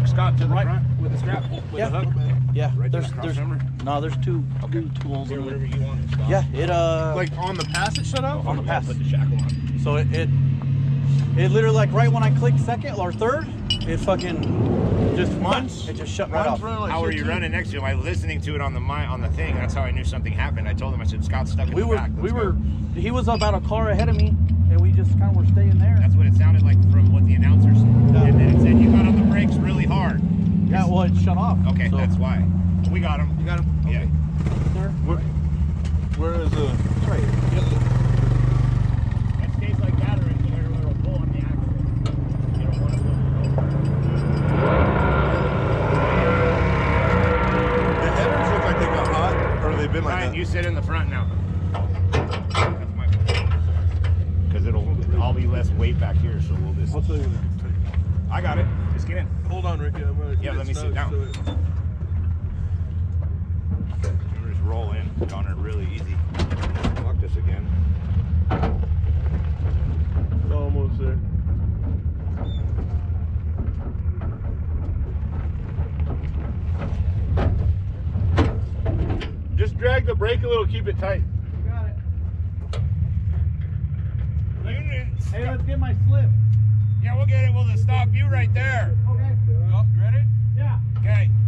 Scott to the front with the strap, with the hook. Yeah, right there's two tools in whatever there. you want. Scott. Yeah, it like on the pass it shut off? On the pass. Put the shackle on. So it literally, like right when I clicked second or third, it fucking just Runs? It just shut right off. Like how were you running next to him? I was listening to it on the thing. That's how I knew something happened. I told him, I said, Scott's stuck in the back. He was about a car ahead of me, and we just kind of were staying there. That's what it sounded like from what the announcer said. Yeah. And then it said you got on the brakes really hard. Yeah, well, it shut off. Okay, so. That's why. We got him. You got him? Yeah. Okay. There. Where is the... It's right here. It stays like that, or it'll pull on the axle. You don't want to pull. The headers look like they got hot, or they've been like Ryan, that. you sit in the front now. That's my fault. Because I'll be less weight back here, so we'll just... I'll tell you. I got it. Just get in. Hold on, Ricky. I'm gonna Yeah, let me sit down. You just roll in. Connor, really easy. Lock this again. It's almost there. Just drag the brake a little, keep it tight. You got it. Hey, let's get my slip. Yeah, we'll get it. We'll just stop you right there. Okay. You ready? Yeah. Okay.